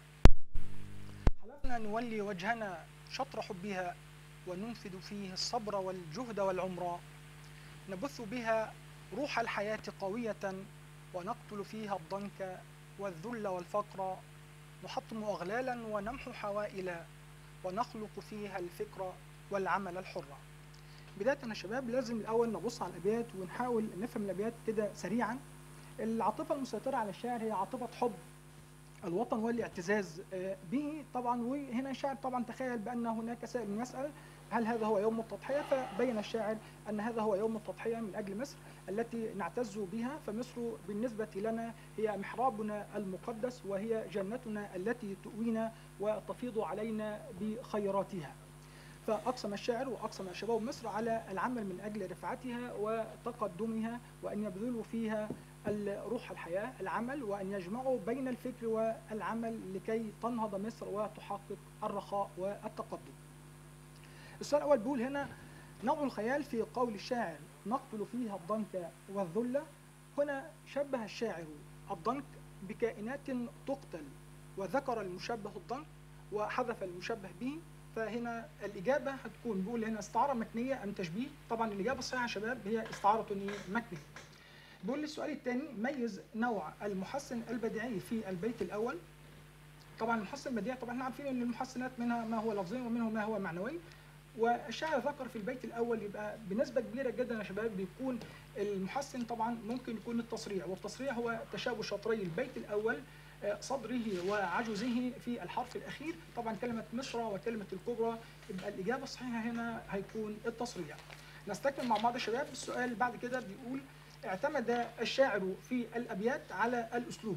حلفنا نولي وجهنا شطر حبها، وننفذ فيه الصبر والجهد والعمر. نبث بها روح الحياه قويه، ونقتل فيها الضنك والذل والفقر. نحطم اغلالا ونمحو حوائلا، ونخلق فيها الفكر والعمل الحر. بداية يا شباب لازم الأول نبص على الأبيات ونحاول نفهم الأبيات كده سريعا. العاطفة المسيطرة على الشاعر هي عاطفة حب الوطن والاعتزاز به طبعا. وهنا الشاعر طبعا تخيل بأن هناك سائل يسأل هل هذا هو يوم التضحية؟ فبين الشاعر أن هذا هو يوم التضحية من أجل مصر التي نعتز بها. فمصر بالنسبة لنا هي محرابنا المقدس، وهي جنتنا التي تؤوينا وتفيض علينا بخيراتها. فأقسم الشاعر وأقسم شباب مصر على العمل من أجل رفعتها وتقدمها، وأن يبذلوا فيها روح الحياة العمل، وأن يجمعوا بين الفكر والعمل لكي تنهض مصر وتحقق الرخاء والتقدم. السؤال الأول بيقول هنا: نوع الخيال في قول الشاعر نقتل فيها الضنك والذل. هنا شبه الشاعر الضنك بكائنات تقتل، وذكر المشبه الضنك وحذف المشبه به. فهنا الإجابة هتكون بيقول هنا استعارة مكنية أم تشبيه. طبعا الإجابة الصحيحة يا شباب هي استعارة مكنية. بيقول لي السؤال الثاني: ميز نوع المحسن البديعي في البيت الأول. طبعا المحسن البديعي طبعا احنا عارفين ان المحسنات منها ما هو لفظي ومنه ما هو معنوي، والشاعر ذكر في البيت الاول يبقى بنسبه كبيره جدا يا شباب بيكون المحسن طبعا ممكن يكون التصريع، والتصريع هو تشابه شطري البيت الاول صدره وعجزه في الحرف الاخير. طبعا كلمه مصر وكلمه الكبرى، يبقى الاجابه الصحيحه هنا هيكون التصريع. نستكمل مع بعض يا شباب. السؤال بعد كده بيقول: اعتمد الشاعر في الابيات على الاسلوب.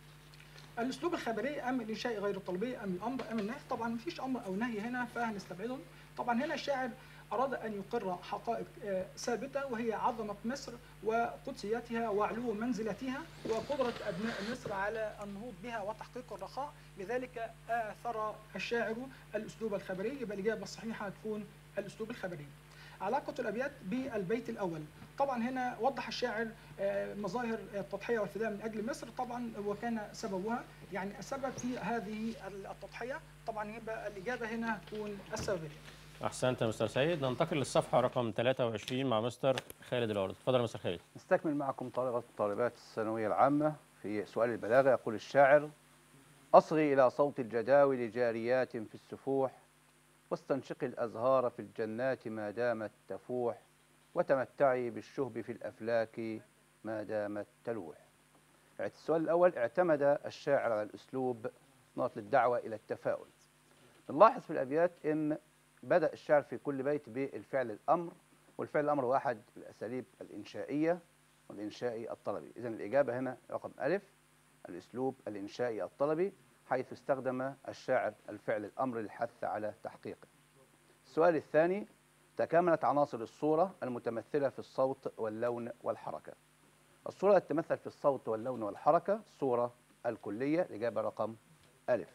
الاسلوب الخبري ام الانشائي غير الطلبي ام الامر ام النهي؟ طبعا مفيش امر او نهي هنا فهنستبعدهم. طبعا هنا الشاعر اراد ان يقر حقائق ثابته، وهي عظمه مصر وقدسيتها وعلو منزلتها وقدره ابناء مصر على النهوض بها وتحقيق الرخاء. لذلك اثر الشاعر الاسلوب الخبري. يبقى الاجابه الصحيحه هتكون الاسلوب الخبري. علاقه الابيات بالبيت الاول. طبعا هنا وضح الشاعر مظاهر التضحيه والفداء من اجل مصر طبعا، وكان سببها يعني السبب في هذه التضحيه. طبعا يبقى الاجابه هنا هتكون السببيه. احسنت يا مستر سيد. ننتقل للصفحه رقم ثلاثة وعشرين مع مستر خالد العرض. اتفضل يا مستر خالد. نستكمل معكم طلبة طالبات الثانوية العامة في سؤال البلاغة. يقول الشاعر: أصغي إلى صوت الجداول جاريات في السفوح، واستنشقي الأزهار في الجنات ما دامت تفوح، وتمتعي بالشهب في الأفلاك ما دامت تلوح. السؤال الأول: اعتمد الشاعر على الأسلوب نقط للدعوة إلى التفاؤل. نلاحظ في الأبيات أن بدأ الشاعر في كل بيت بالفعل الأمر، والفعل الأمر هو أحد الأساليب الإنشائية والإنشائي الطلبي. إذن الإجابة هنا رقم ألف، الأسلوب الإنشائي الطلبي، حيث استخدم الشاعر الفعل الأمر للحث على تحقيقه. السؤال الثاني: تكاملت عناصر الصورة المتمثلة في الصوت واللون والحركة. الصورة التي تتمثل في الصوت واللون والحركة الصورة الكلية. الإجابة رقم ألف.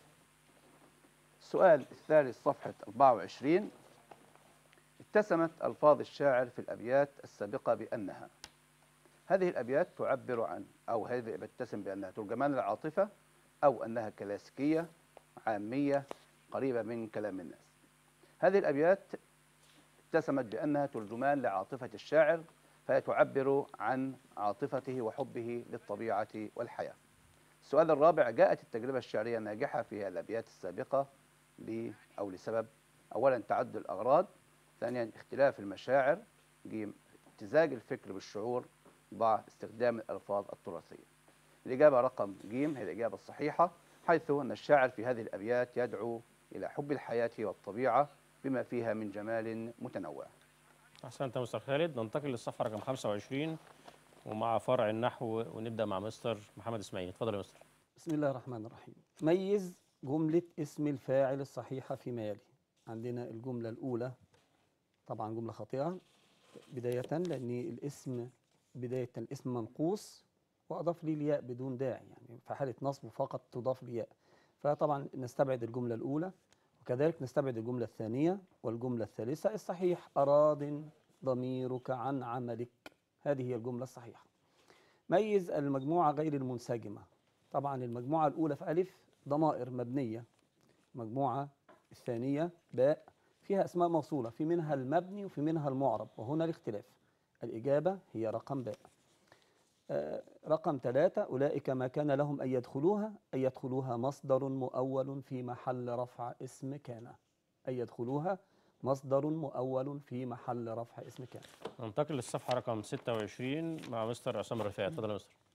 السؤال الثالث صفحة أربعة وعشرين: اتسمت ألفاظ الشاعر في الأبيات السابقة بأنها. هذه الأبيات تعبر عن أو هذه الأبيات تتسم بأنها ترجمان العاطفة، أو أنها كلاسيكية عامية قريبة من كلام الناس. هذه الأبيات اتسمت بأنها ترجمان لعاطفة الشاعر، فهي تعبر عن عاطفته وحبه للطبيعة والحياة. السؤال الرابع: جاءت التجربة الشعرية الناجحة في الأبيات السابقة ل أو لسبب: أولا تعدد الأغراض، ثانيا اختلاف المشاعر، ج امتزاج الفكر بالشعور، ضع استخدام الألفاظ التراثية. الإجابة رقم ج هي الإجابة الصحيحة، حيث أن الشاعر في هذه الأبيات يدعو إلى حب الحياة والطبيعة بما فيها من جمال متنوع. احسنت يا مستر خالد. ننتقل للصفحه رقم خمسة وعشرين ومع فرع النحو، ونبدا مع مستر محمد اسماعيل. اتفضل يا مستر. بسم الله الرحمن الرحيم. ميز جملة اسم الفاعل الصحيحة فيما يلي. عندنا الجملة الأولى طبعا جملة خاطئة بداية، لأن الاسم بداية الاسم منقوص وأضاف لي الياء بدون داعي، يعني في حالة نصب فقط تضاف لي ياء، فطبعا نستبعد الجملة الأولى، وكذلك نستبعد الجملة الثانية والجملة الثالثة. الصحيح أراض ضميرك عن عملك، هذه هي الجملة الصحيحة. ميز المجموعة غير المنسجمة. طبعا المجموعة الأولى في ألف ضمائر مبنية، المجموعة الثانية باء فيها أسماء موصولة، في منها المبني وفي منها المعرب، وهنا الاختلاف. الإجابة هي رقم باء. آه رقم ثلاثة، أولئك ما كان لهم أن يدخلوها، أن يدخلوها مصدر مؤول في محل رفع اسم كان. أن يدخلوها مصدر مؤول في محل رفع اسم كان. ننتقل للصفحه رقم ستة وعشرين مع مستر عصام الرفاعي. اتفضل يا مستر.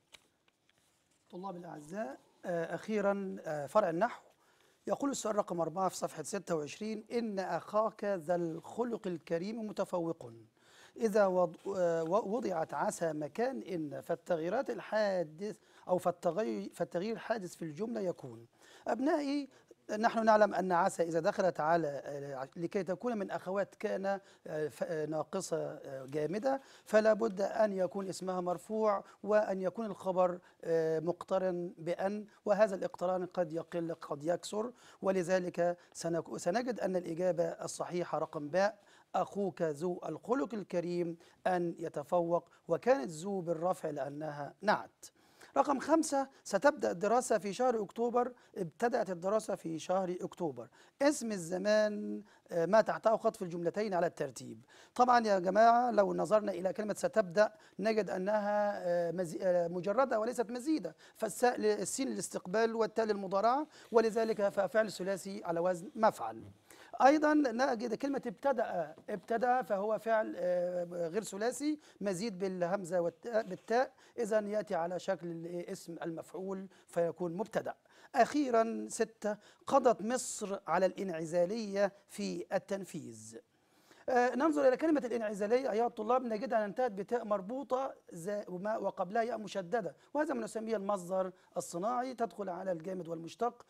طلاب الأعزاء، آه، أخيرا آه، فرع النحو. يقول السؤال رقم أربعة في صفحة ستة وعشرين: إن أخاك ذا الخلق الكريم متفوق. إذا وض- آه، وضعت عسى مكان إن، فالتغييرات الحادث أو فالتغير, فالتغيير الحادث في الجملة يكون. أبنائي، نحن نعلم أن عسى إذا دخلت على آه، لكي تكون من أخوات كان آه، ف- آه، ناقصة آه، جامدة، فلا بد أن يكون اسمها مرفوع وأن يكون الخبر آه، مقترن بأن، وهذا الاقتران قد يقل قد يكسر، ولذلك سنك- سنجد أن الإجابة الصحيحة رقم باء: أخوك ذو الخلق الكريم أن يتفوق، وكانت ذو بالرفع لأنها نعت. رقم خمسة: ستبدأ الدراسة في شهر أكتوبر. ابتدأت الدراسة في شهر أكتوبر. اسم الزمان آه، ما تحته خط في الجملتين على الترتيب. طبعا يا جماعة لو نظرنا إلى كلمة ستبدأ نجد أنها آه، مزي- آه، مجردة وليست مزيدة، فالسين للاستقبال والتاء للمضارعة، ولذلك ففعل ثلاثي على وزن مفعل. ايضا نجد كلمه ابتدا. ابتدا فهو فعل آه، غير ثلاثي مزيد بالهمزه والتاء بالتاء، اذا ياتي على شكل اسم المفعول فيكون مبتدا. اخيرا ستة: قضت مصر على الانعزاليه في التنفيذ. آه، ننظر إلى كلمة الانعزالية أيها الطلاب، نجدها انتهت بتاء مربوطة زا- وما- وقبلها ياء مشددة، وهذا ما نسميه المصدر الصناعي، تدخل على الجامد والمشتق.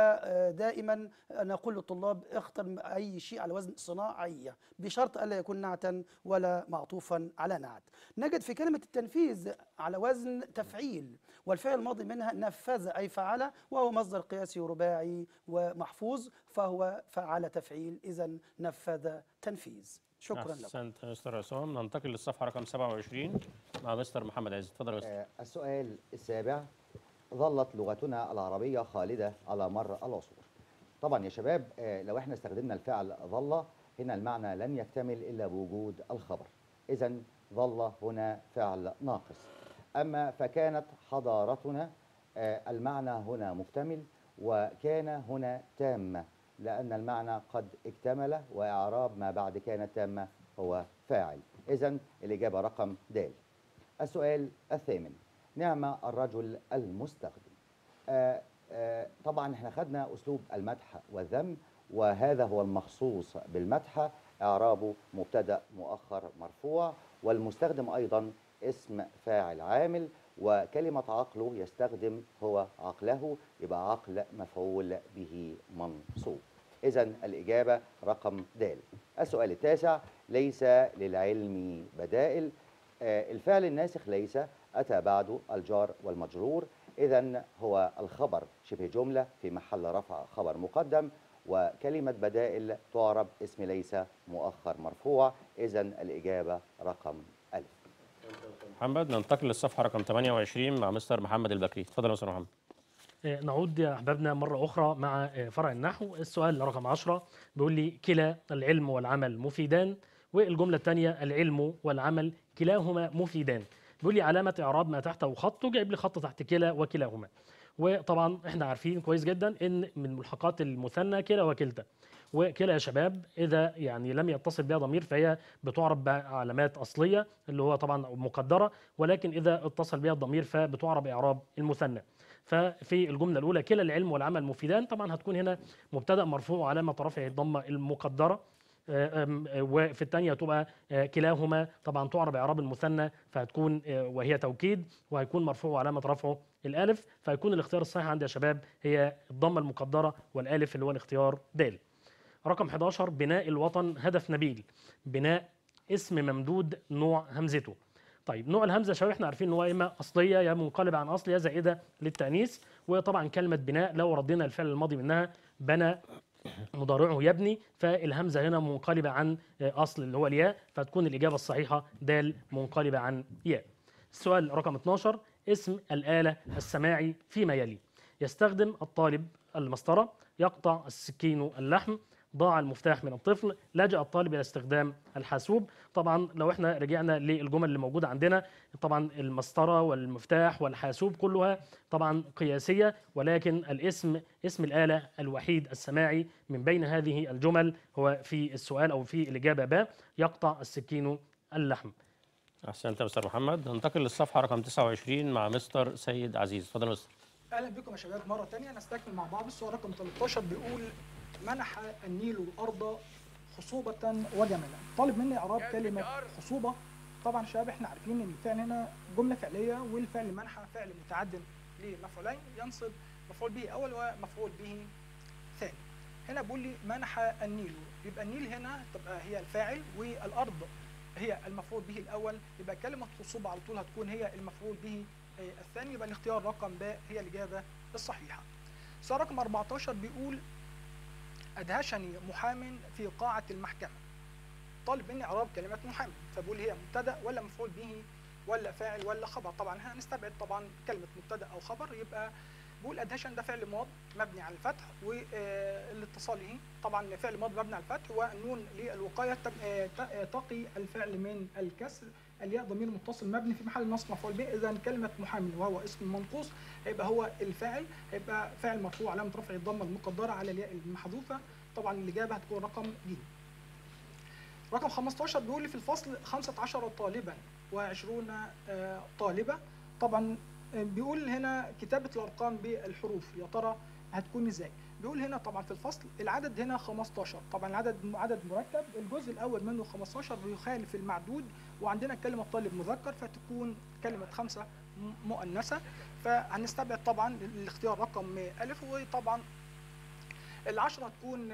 ودائما نقول للطلاب اختر أي شيء على وزن صناعية بشرط ألا يكون نعتا ولا معطوفا على نعت. نجد في كلمة التنفيذ على وزن تفعيل، والفعل الماضي منها نفذ أي فعل، وهو مصدر قياسي رباعي ومحفوظ، فهو فعل تفعيل، إذا نفذ تنفيذ. شكرا لكم. احسنت يا مستر عصام. ننتقل للصفحه رقم سبعة وعشرين مع مستر محمد عز. اتفضل يا مستر. آه، السؤال السابع: ظلت لغتنا العربية خالدة على مر العصور. طبعا يا شباب، آه، لو احنا استخدمنا الفعل ظل هنا المعنى لن يكتمل إلا بوجود الخبر، إذا ظل هنا فعل ناقص. أما فكانت حضارتنا، آه، المعنى هنا مكتمل، وكان هنا تامة، لأن المعنى قد اكتمل، وإعراب ما بعد كانت تامة هو فاعل. إذا الإجابة رقم د. السؤال الثامن: نعم الرجل المستخدم. آه آه طبعا احنا خدنا أسلوب المدح والذم، وهذا هو المخصوص بالمدح، إعرابه مبتدأ مؤخر مرفوع، والمستخدم أيضا اسم فاعل عامل، وكلمة عقله يستخدم هو عقله، يبقى عقل مفعول به منصوب. إذا الإجابة رقم د. السؤال التاسع: ليس للعلم بدائل. آه الفعل الناسخ ليس أتى بعده الجار والمجرور، إذا هو الخبر شبه جملة في محل رفع خبر مقدم، وكلمة بدائل تعرب اسم ليس مؤخر مرفوع، إذا الإجابة رقم ألف. محمد. ننتقل للصفحه رقم ثمانية وعشرين مع مستر محمد البكري. اتفضل يا مستر محمد. آه، نعود يا أحبابنا مرة أخرى مع آه، فرع النحو. السؤال رقم عشرة بيقول لي: كلا العلم والعمل مفيدان. والجملة الثانية: العلم والعمل كلاهما مفيدان. بيقول لي علامة إعراب ما تحته خط، وجايب لي خط تحت كلا وكلاهما. وطبعا احنا عارفين كويس جدا ان من ملحقات المثنى كلا وكلتا. وكلا يا شباب اذا يعني لم يتصل بها ضمير فهي بتعرب بعلامات اصليه اللي هو طبعا مقدره، ولكن اذا اتصل بها الضمير فبتعرب اعراب المثنى. ففي الجمله الاولى كلا العلم والعمل مفيدان، طبعا هتكون هنا مبتدا مرفوع وعلامه رفعه الضمه المقدره. وفي الثانيه تبقى كلاهما، طبعا تعرب اعراب المثنى فهتكون وهي توكيد، وهيكون مرفوع وعلامه رفعه الالف، فهيكون الاختيار الصحيح عندي يا شباب هي الضمه المقدره والالف اللي هو الاختيار د. رقم حداشر بناء الوطن هدف نبيل. بناء اسم ممدود نوع همزته. طيب نوع الهمزه يا شباب احنا عارفين ان هو اما اصليه يا منقلبه عن اصل يا زائده للتانيث، وطبعا كلمه بناء لو ردينا الفعل الماضي منها بنى مضارعه يبني، فالهمزه هنا منقلبه عن اصل اللي هو الياء، فتكون الاجابه الصحيحه د منقلبه عن ياء. السؤال رقم اتناشر اسم الآلة السماعي فيما يلي. يستخدم الطالب المسطره، يقطع السكين اللحم، ضاع المفتاح من الطفل، لجأ الطالب الى استخدام الحاسوب. طبعا لو احنا رجعنا للجمل اللي موجوده عندنا، طبعا المسطره والمفتاح والحاسوب كلها طبعا قياسيه، ولكن الاسم اسم الآلة الوحيد السماعي من بين هذه الجمل هو في السؤال او في الاجابه ب يقطع السكين اللحم. احسنت يا مستر محمد. ننتقل للصفحه رقم تسعة وعشرين مع مستر سيد عزيز. اتفضل يا مستر. اهلا بكم يا شباب مره ثانيه، نستكمل مع بعض. السؤال رقم تلتاشر بيقول منح النيل الارض خصوبه وجملا. طالب مني اعراب كلمه خصوبه. طبعا يا شباب احنا عارفين ان الفعل هنا جمله فعليه، والفعل منح فعل متعد لمفعولين ينصب مفعول به اول ومفعول به ثاني. هنا بيقول لي منح النيل، يبقى النيل هنا تبقى هي الفاعل والارض هي المفعول به الاول، يبقى كلمه خصوبه على طول هتكون هي المفعول به الثاني، يبقى الاختيار رقم ب هي الاجابه الصحيحه. السؤال رقم أربعتاشر بيقول ادهشني محام في قاعه المحكمه. طالب مني اعراب كلمه محام، فبقول هي مبتدا ولا مفعول به ولا فاعل ولا خبر. طبعا هنستبعد طبعا كلمه مبتدا او خبر، يبقى بقول ادهشن ده فعل ماض مبني على الفتح والاتصاله طبعا فعل ماض مبني على الفتح، والنون للوقايه تقي الفعل من الكسر، الياء ضمير متصل مبني في محل نصب مفعول به. اذا كلمه محامي وهو اسم منقوص هيبقى هو الفاعل، هيبقى فاعل مرفوع علامه رفع الضمه المقدره على الياء المحذوفه. طبعا الاجابه هتكون رقم ج. رقم خمستاشر بيقول لي في الفصل خمسة عشر طالبا وعشرون طالبه. طبعا بيقول هنا كتابه الارقام بالحروف يا ترى هتكون ازاي؟ بيقول هنا طبعا في الفصل العدد هنا خمستاشر، طبعا العدد عدد مركب، الجزء الاول منه خمستاشر بيخالف المعدود، وعندنا كلمه طالب مذكر فتكون كلمه خمسه مؤنثه، فهنستبعد طبعا الاختيار رقم الف، وطبعا العشرة تكون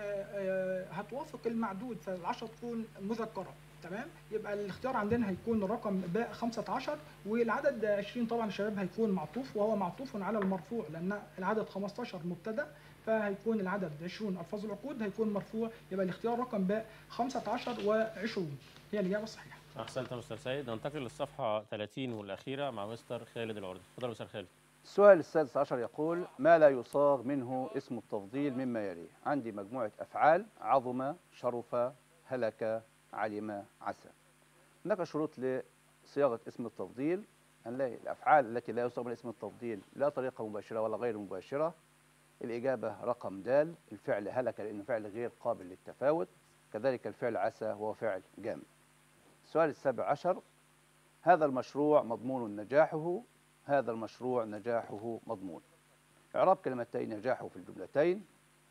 هتوافق المعدود فالعشرة تكون مذكرة. تمام، يبقى الاختيار عندنا هيكون رقم باء خمسة عشر، والعدد عشرين طبعا يا شباب هيكون معطوف، وهو معطوف على المرفوع لان العدد خمستاشر مبتدا، فهيكون العدد عشرون الفاظ العقود هيكون مرفوع، يبقى الاختيار رقم باء خمسة عشر وعشرون هي الاجابه الصحيحه. احسنت يا مستر سيد. ننتقل للصفحه ثلاثين والاخيره مع مستر خالد العرضي. اتفضل يا مستر خالد. السؤال السادس عشر يقول ما لا يصاغ منه اسم التفضيل مما يلي. عندي مجموعة أفعال: عظم، شرف، هلك، علم، عسى. هناك شروط لصياغة اسم التفضيل. هنلاقي الأفعال التي لا يصاغ منها اسم التفضيل لا طريقة مباشرة ولا غير مباشرة. الإجابة رقم د، الفعل هلك لأنه فعل غير قابل للتفاوت، كذلك الفعل عسى وهو فعل جامد. السؤال السابع عشر هذا المشروع مضمون نجاحه. هذا المشروع نجاحه مضمون. إعراب كلمتين نجاحه في الجملتين.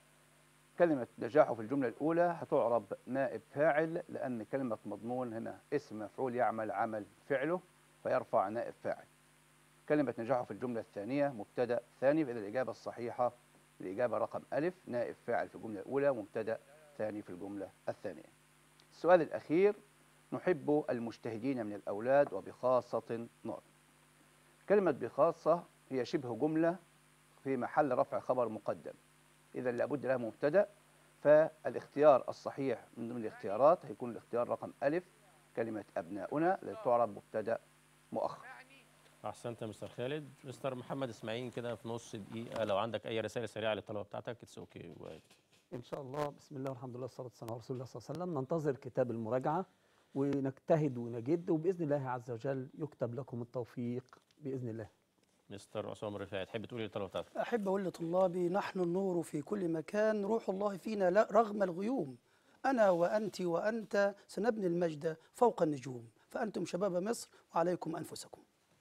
كلمة نجاحه في الجملة الأولى هتعرب نائب فاعل، لأن كلمة مضمون هنا اسم مفعول يعمل عمل فعله فيرفع نائب فاعل. كلمة نجاحه في الجملة الثانية مبتدأ ثاني، فإذا الإجابة الصحيحة الإجابة رقم ألف، نائب فاعل في الجملة الأولى مبتدأ ثاني في الجملة الثانية. السؤال الأخير نحب المجتهدين من الأولاد وبخاصة نار. كلمة بخاصة هي شبه جملة في محل رفع خبر مقدم، إذا لابد لها مبتدأ، فالاختيار الصحيح من ضمن الاختيارات هيكون الاختيار رقم ألف، كلمة أبناؤنا التي تعرب مبتدأ مؤخر. احسنت يا مستر خالد. مستر محمد اسماعيل كده في نص دقيقه لو عندك اي رسائل سريعه للطلبه بتاعتك اتس اوكي. ان شاء الله. بسم الله والحمد لله والصلاه والسلام على رسول الله صلى الله عليه وسلم. ننتظر كتاب المراجعه ونجتهد ونجد، وباذن الله عز وجل يكتب لكم التوفيق باذن الله. مستر عصام رفاعي تحب تقول للطلبه بتاعتك؟ أحب أقول لطلابي نحن النور في كل مكان، روح الله فينا لا رغم الغيوم، أنا وأنت وأنت سنبني المجد فوق النجوم، فأنتم شباب مصر وعليكم أنفسكم. أحسن.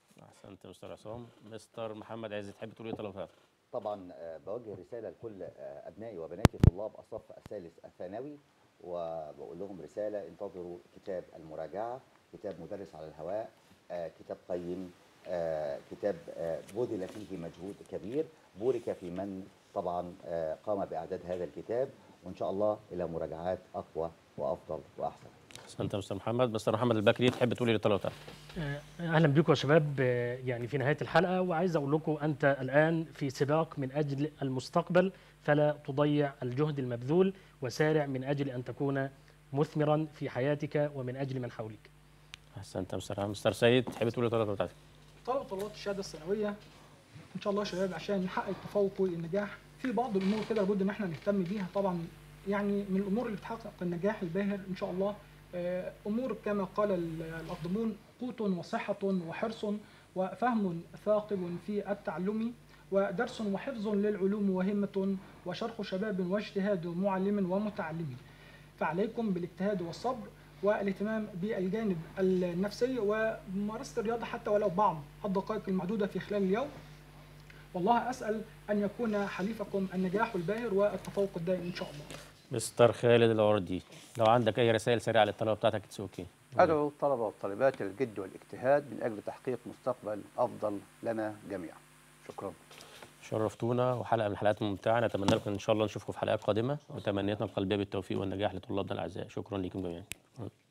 احسنت يا مستر عصام. مستر محمد عز، تحب تقول ايه طلباتك؟ طبعا آه، بوجه رساله لكل آه، ابنائي وبناتي طلاب الصف الثالث الثانوي، وبقول لهم رساله: انتظروا كتاب المراجعه، كتاب مدرس على الهواء، آه، كتاب قيم، آه، كتاب آه، بذل فيه مجهود كبير، بورك في من طبعا آه، قام باعداد هذا الكتاب، وان شاء الله الى مراجعات اقوى وافضل واحسن. احسنت يا مستر محمد. مستر محمد البكري، تحب تقول ايه طلباتك؟ آه، اهلا بكم يا شباب. آه، يعني في نهايه الحلقه، وعايز اقول لكم انت الان في سباق من اجل المستقبل، فلا تضيع الجهد المبذول، وسارع من اجل ان تكون مثمرا في حياتك ومن اجل من حولك. احسنت يا مستر مستر سيد، تحب تقول ايه طلباتك؟ طلبة طلبات الشهاده الثانويه ان شاء الله يا شباب، عشان نحقق التفوق والنجاح في بعض الامور كده لابد ان احنا نهتم بيها. طبعا يعني من الامور اللي بتحقق النجاح الباهر ان شاء الله آه، امور كما قال ال- الاقدمون: قوت وصحه وحرص وفهم ثاقب في التعلم، ودرس وحفظ للعلوم وهمه وشرح شباب واجتهاد معلم ومتعلم. فعليكم بالاجتهاد والصبر والاهتمام بالجانب النفسي وممارسه الرياضه حتى ولو بعض الدقائق المعدوده في خلال اليوم. والله أسأل أن يكون حليفكم النجاح الباهر والتفوق الدائم إن شاء الله. مستر خالد العوردي، لو عندك اي رسائل سريعه للطلبه بتاعتك اتس اوكي. أدعو الطلبة والطالبات إلى الجد والاجتهاد من أجل تحقيق مستقبل أفضل لنا جميعا. شكرا. شرفتونا، وحلقه من الحلقات الممتعه، نتمنى لكم ان شاء الله نشوفكم في حلقات قادمه، وتمنياتنا القلبيه بالتوفيق والنجاح لطلابنا الاعزاء. شكرا لكم جميعا.